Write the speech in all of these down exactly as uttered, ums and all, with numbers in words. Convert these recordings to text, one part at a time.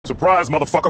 Surprise, motherfucker!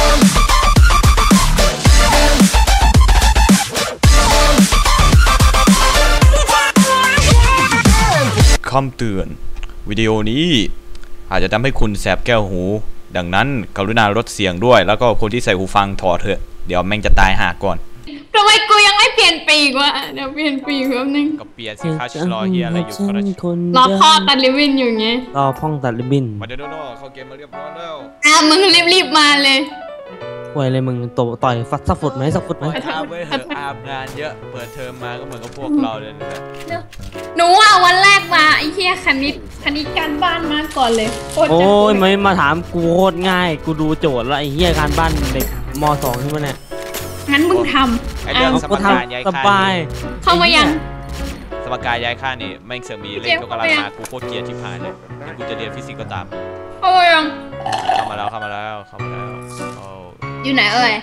คำเตือนวิดีโอนี้อาจจะทำให้คุณแสบแก้วหูดังนั้นกรุณาลดเสียงด้วยแล้วก็คนที่ใส่หูฟังถอดเถอะเดี๋ยวแม่งจะตายห่าก่อนทำไมกูยังไม่เปลี่ยนปีกวะเดี๋ยวเปลี่ยนปีกแป๊บนึงก็เปลี่ยนสิคะรอเฮียอะไรอยู่ก็ได้รอพ่อตัดริบบิ้นอยู่ไงรอพ่องตัดริบบิ้นมาเดี๋ยวโน่เข้าเกมมาเรียบร้อยแล้วอ่ะมึงรีบๆมาเลยป่วยเลยมึงตบต่อยฟัดสักฟุตไหมสักฟุตไหมอาบเว้ยเถอะอาบงานเยอะเปิดเทอมมาก็เหมือนกับพวกเราเลยนะหนูอ่ะวันแรกมาไอ้เหี้ยคณิตคณิตการบ้านมาก่อนเลยโอ้ยไม่มาถามกูโคตรง่ายกูดูโจทย์แล้วไอ้เหี้ยการบ้านเด็กม.สองใช่ไหมเนี่ยงั้นมึงทำไอ้เรื่องสมการย้ายค่าเข้ามายังสมการย้ายค่านี่แม่งเสือมีเลขก็กำลังมากูโคตรเกลียดที่ผ่านเลยกูจะเรียนฟิสิกส์ก็ตามเข้ามายังเข้ามาแล้วเข้ามาแล้วเข้ามาแล้วอยู่ไหนเอ่ย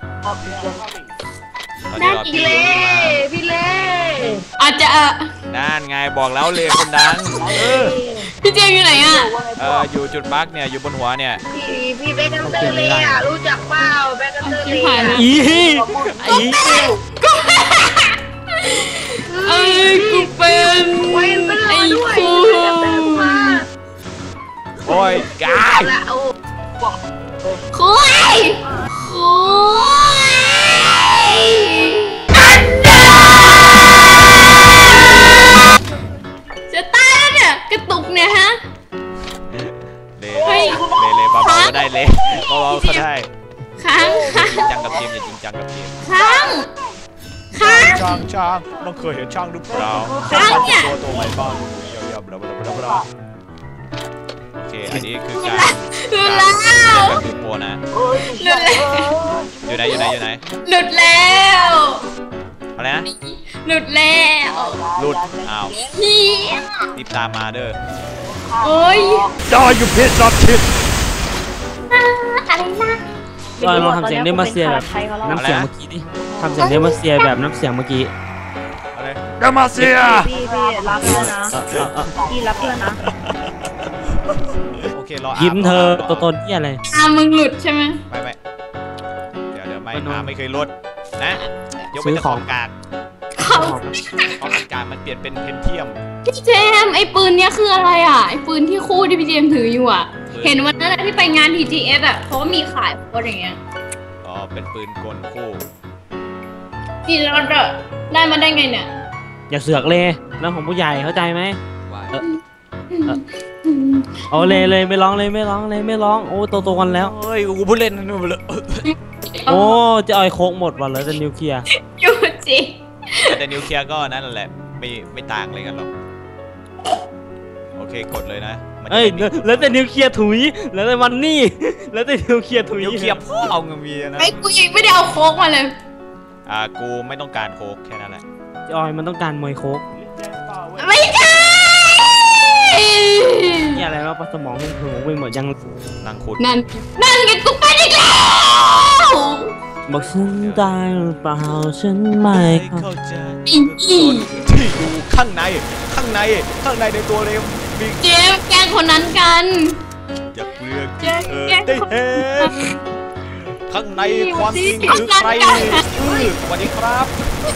นั่นอีเล่พี่เล่อาจจะนั่นไงบอกแล้วเล่คนดังพี่เจมอยู่ไหนอ่ะเอออยู่จุดบั๊กเนี่ยอยู่บนหัวเนี่ยพี่พี่เบคแฮมสเตอร์เล่อะรู้จักเปล่าเบคแฮมสเตอร์เล่อีอีเอ้ยกูเป็นไอ้กูโอ้ยกายคุยคุยจะตายแล้วเนี่ยกระตุกเนี่ยฮะเล่เล่เล่เบาๆก็ได้เล่เบาๆก็ได้ค้างค้างจริงจังกับเกมอย่าจริงจังกับเกมค้างค้างช่างช่างน้องเคยเห็นช่างหรือเปล่าค้างเนี่ยตัวตัวใหม่บ้างยาวๆบลาบลาบลาบลาโอเคอันนี้คือการหลุดแล้วแบบดูโปรนะหลุดแล้วอยู่ไหนอยู่ไหนอยู่ไหนหลุดแล้วอะไรนะหลุดแล้วหลุดอ้าวรีบตามมาเด้อโอ้ยจอยอยู่เพชรรับชิดอะไรนะจอยลองทำเสียงเดมาเซียแบบน้ำเสียงเมื่อกี้ดิทำเสียงเดมาเซียแบบน้ำเสียงเมื่อกี้เดมาเซียพี่พี่รับเพื่อนนะพี่รับเพื่อนนะโอเครอยิ้มเธอตัวตนที่อะไรอ่ะมึงหลุดใช่ไหมไม่ไม่เดี๋ยวเดี๋ยวไม่มาไม่เคยลดนะยกเป็นของกากของกากมันเปลี่ยนเป็นเพนเทียมพี่เจมไอ้ปืนเนี้ยคืออะไรอ่ะไอ้ปืนที่คู่ที่พี่เจมถืออยู่อ่ะเห็นวันนั้นที่ไปงาน ที จี เอส อ่ะเขามีขายโคตรอย่างเงี้ยอ๋อเป็นปืนกลคู่พี่รอดได้มาได้ไงเนี่ยอย่าเสือกเลยแล้วของผู้ใหญ่เข้าใจไหมเอาเลยเลยไม่ร้องเลยไม่ร้องเลยไม่ร้องโอ้โตโตกันแล้วเฮ้ยกูพูดเล่นนู่นเลยโอ้จะเอาโคกหมดวันแล้วจะนิวเคลียร์อยู่จริงแต่นิวเคลียร์ก็นั่นแหละไม่ไม่ต่างอะไรกันหรอกโอเคกดเลยนะเอ้ยแล้วแต่นิวเคลียร์ถุยแล้วแต่วันนี่แล้วแต่นิวเคลียร์ถุยนิวเคลียร์พ่อเอาเงินมีนะไอ้กูยังไม่ได้เอาโคกมาเลยอ่ากูไม่ต้องการโคกแค่นั้นแหละจอยมันต้องการมวยโคกไม่ใช่นี่อะไรวะสมองมึงถึงมึงหมดยังนั่งขุดนั่นนั่นไงกูไปอีกแล้วบอกฉันตายหรือเปล่าฉันไม่เข้าใจที่อยู่ข้างในข้างในข้างในในตัวเลยมีเจ๊แกล้งคนนั้นกันอย่าเปลือกเออได้เห็นข้างในความจริงคือใครสวัสดีครับ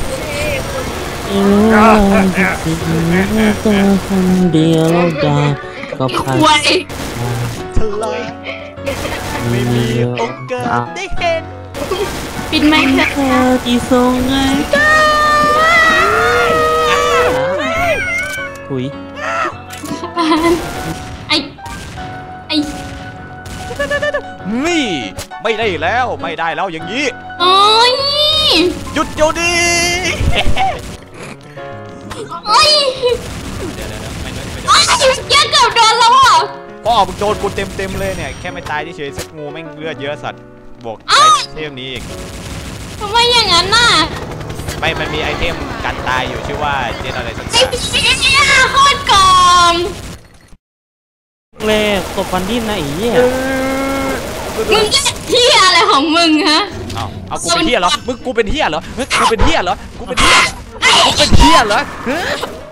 ตัวคนเดียวแล้วดาก็พัดทลายไม่มีโอกาสได้เห็นปิดไมค์เธอที่ส่งไงถุยไอ้ไอ้นี่ไม่ได้แล้วไม่ได้แล้วอย่างนี้โอ้ยหยุดเดี๋ยวนี้โอ้ยเดี๋ยวเดี๋ยวไม่ไม่ไม่โอ้ยเยอะเกือบโดนแล้วอ่ะพ่อมึงโดนกูเต็มเต็มเลยเนี่ยแค่ไม่ตายเฉยๆสักงูแม่งเลือดเยอะสัตว์บวกไอเทมนี้อีกทำไมอย่างนั้นน่ะไม่มันมีไอเทมกันตายอยู่ชื่อว่าเจนอะไรสักอย่างไอ้เหี้ยโคตรกองเล่ตบฟันดิ้นนะไอ้เหี้ยมึงจะเหี้ยอะไรของมึงฮะเอาเอากูเป็นเหี้ยเหรอมึงกูเป็นเหี้ยเหรอกูเป็นเหี้ยเหรอกูเป็นเหี้ยกูเป็นเหี้ยเหรอ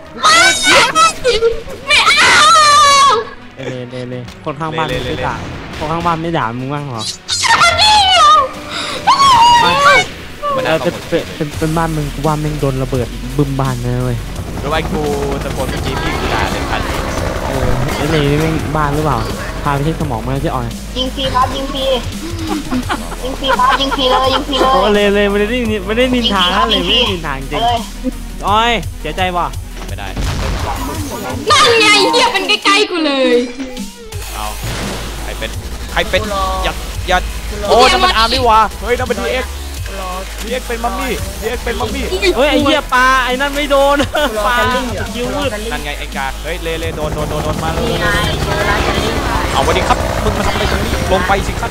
ไม่เอาเล่เล่เล่คนข้างบ้านไม่ด่าพวกข้างบ้านไม่ด่ามึงบ้างเหรอมันเอน่าอเป็นเป็นเป็นเป็นบ้านมึงกูว่าแม่งโดนระเบิดบึมบ้านเลยเว้ยรู้ไหมกูตะโกนเมื่อกี้พี่กูด่าเลยพันเออไอ้นี่แม่งบ้านหรือเปล่าพาไปที่สมองมาเจ๊ออยยิงฟรีครับยิงฟรียิงฟรีครับยิงฟรีเลยยิงฟรีเลยโอ้เลยเลยไม่ได้นินไม่ได้นินทานะเลยไม่ได้นินทาจริงเลยออยเสียใจว่ะไม่ได้นั่นไงเหี้ยเป็นใกล้ๆกูเลยเอาใครเป็นใครเป็นยัดยัดโอ้นั่นมันอาร์มนี่วะเฮ้ยนั่นมันดีเอ็กดีเอ็กเป็นมัมมี่ดีเอ็กเป็นมัมมี่เฮ้ยไอ้เหี้ยปลาไอ้นั่นไม่โดนปลาคิวมืดนั่นไงไอ้กาเฮ้ยเลเลโดนโดนโดนโดนมาเลยนี่ไงเจอแล้วจะรีบไปเอาวันนี้ครับมึงมาทำอะไรตรงนี้ลงไปสิครับ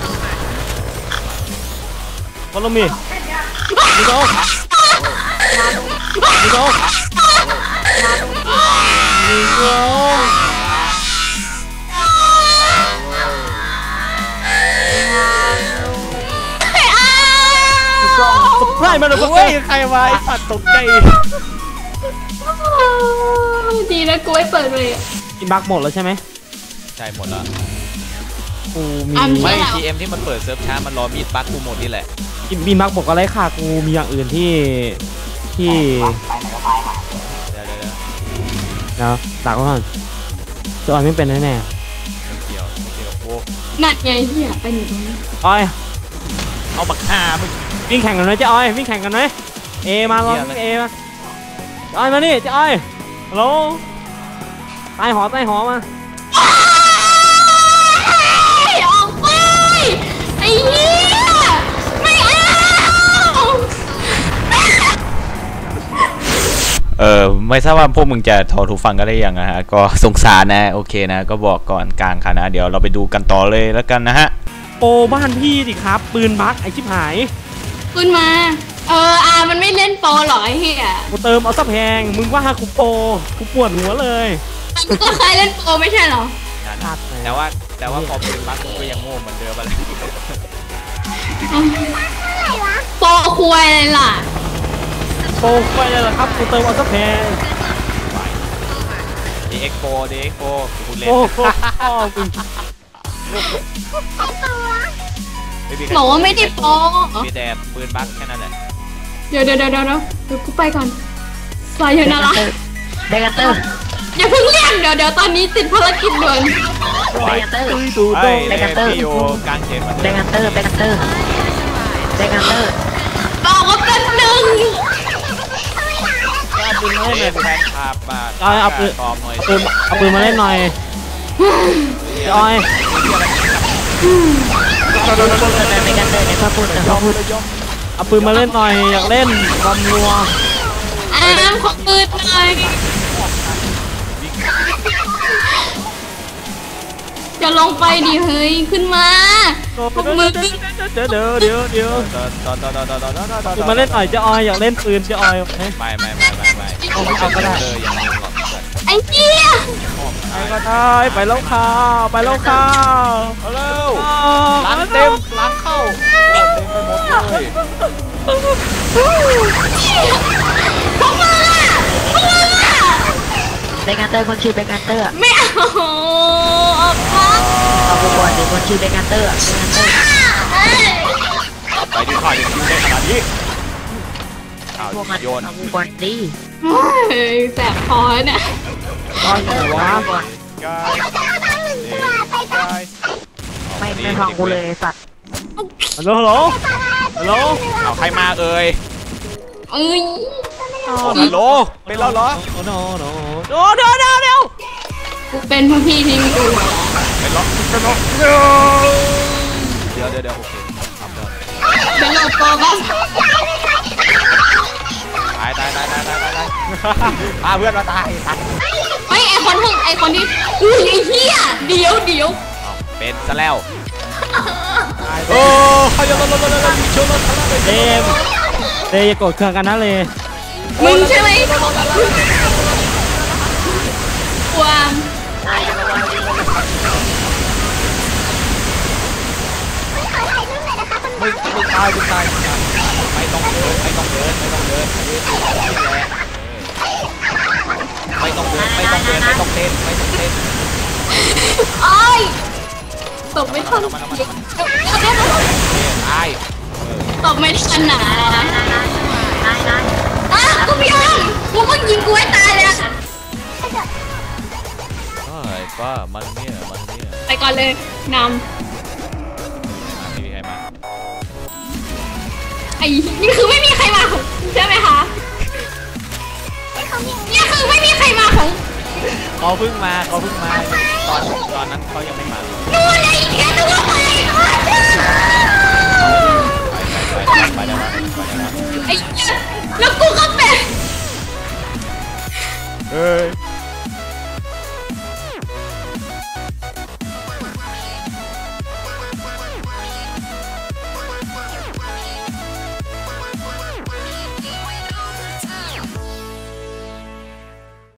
ฟอลโลมีดีโดดีโดดีโดสปรายมาเลยเฮ้ยใครมาไอ้สัตว์ตกใจดีนะกูไม่เปิดเลยอะกินบักหมดแล้วใช่ไหมใช่หมดแล้วกูมีไม่ ที เอ็ม ที่มันเปิดเซิร์ฟช้ามันรอมีดบั๊กกูหมดนี่แหละกินมีบักบอกอะไรค่ะกูมีอย่างอื่นที่ที่เดี๋ยวเดี๋ยวเดี๋ยวนะตากไว้ก่อนตัวออยไม่เป็นแน่ไม่เกี่ยวไม่เกี่ยวกับกูนั่นไงเหี้ยไปอยู่ตรงนี้ๆออยเอาบักฆ่ามึงวิ่งแข่งกันไหมเจ๊ออยวิ่งแข่งกันไหมเอมาลองเอมาเจ๊ออยมานี่เจ๊ออยฮัลโหลใต้หอใต้หอมาไอ้ออกไปไอ้เหี้ยไม่เอาเออไม่ทราบว่าพวกมึงจะถอดหูฟังกันได้ยังนะฮะก็สงสารนะโอเคนะก็บอกก่อนกลางค่ะนะเดี๋ยวเราไปดูกันต่อเลยแล้วกันนะฮะโปบ้านพี่ดิครับปืนบักไอชิบหายขึ้นมา เอออามันไม่เล่นโปรหรอไอ้เหี้ยกูเติมเอาซะแพงมึงว่ากูโปกูปวดหัวเลยมันก็เคยเล่นโปรไม่ใช่เหรอแต่ว่าแต่ว่าพอเป็นบั๊กกูก็ยังโง่เหมือนเดิมอะไรโปรคุยอะไรล่ะโปไปเลยเหรอครับกูเติมเอาซะแพงดีเอ็กโปดีเอ็กโปกูเล่นโอ้โหพ่อมึงไม่มีใครบอกว่าไม่ได้โปรมีแต่ปืนบั๊กแค่นั้นแหละเดี๋ยวเดี๋ยวเดี๋ยวเดี๋ยวเดี๋ยวกูไปก่อนสายนาระเบเกเตอร์อย่าเพิ่งเรียกเดี๋ยวเดี๋ยวตอนนี้ติดภารกิจด่วนเบเกเตอร์ตุยตูโตเฮ้ยพี่อยู่กลางเขตมันเบเกเตอร์เบเกเตอร์เบเกเตอร์บอกว่าเป็นหนึ่งเอาปืนมาเล่นหน่อยแฟนคลับมาเอาเอาปืนตอมหน่อยปืนเอาปืนมาเล่นหน่อยจอยเบเกเตอร์เนี่ยพ่อพูดนะพ่อพูดเอาปืนมาเล่นหน่อยอยากเล่นบอมนัวอามขอปืนหน่อยจะลงไปดิเฮ้ยขึ้นมาพวกมึงเดี๋ยวเดี๋ยวเดี๋ยวเดี๋ยวตอนตอนตอนตอนตอนตอนตอนตอนปืนมาเล่นหน่อยจะออยอยากเล่นปืนจะออยเฮ้ยไม่ไม่ไม่ไม่ไม่เอาไม่เอาก็ได้เลยอย่างนี้หรอกไอ้เหี้ยไปก็ได้ไปแล้วค่ะไปแล้วค่ะเอาเร็วล้างเต็มล้างเข้าเต็มไปหมดเลยพวกมึงอะพวกมึงอะเบเกเตอร์คนชื่อเบเกเตอร์ไม่เอาออกมาเอาไปก่อนดิคนชื่อเบเกเตอร์เบเกเตอร์เอ้ยไปดีข่าวอย่างคิวได้ขนาดนี้ข่าวพวกมันโยนเอาไปก่อนดิเฮ้ยแสบคอเนี่ยตอนไหนวะก่อนกายกายไม่ไม่ฟังกูเลยสัตว์ฮัลโหลฮัลโหลฮัลโหลเอาใครมาเอ่ยเอ้ยฮัลโหลเป็นแล้วเหรอโอ้โหโอ้โหเดี๋ยวเดี๋ยวเดี๋ยวกูเป็นพวกพี่ที่มีกูเหรอเป็นแล้วเป็นแล้วเดี๋ยวเดี๋ยวเดี๋ยวโอเคทำเลยเป็นโลโก้บ้างตายตายตายตายตายตายตายพาเพื่อนมาตายตายไอ้ไอ้คนหึงไอ้คนที่อุ้ยไอ้เหี้ยเดี๋ยวเดี๋ยวเอาเป็นซะแล้วโอ้ยยังยังยังยังมีชนแล้วเดมเดมอย่าโกรธเคืองกันนะเลยมึงใช่ไหมกวางมึงมึงตายมึงตายไม่ต้องเดินไม่ต้องเดินไม่ต้องเดินไม่ต้องเดินไม่ต้องเดินไม่ต้องเต้นไม่ต้องเต้นโอ้ยตบไม่ทันเอามันเอามันเอามัน ตายตบไม่ทันหนานายนายนายนายนายอ้าวกูพี่อ้อมกูเพิ่งยิงกูให้ตายเลยอะเฮ้ยป้ามันเนี่ยมันเนี่ยไปก่อนเลยนอ่ะไม่มีใครมาำไอ้นี่คือไม่มีใครมาของใช่ไหมคะนี่คือไม่มีใครมาของเขาเพิ่งมาเขาเพิ่งมาไป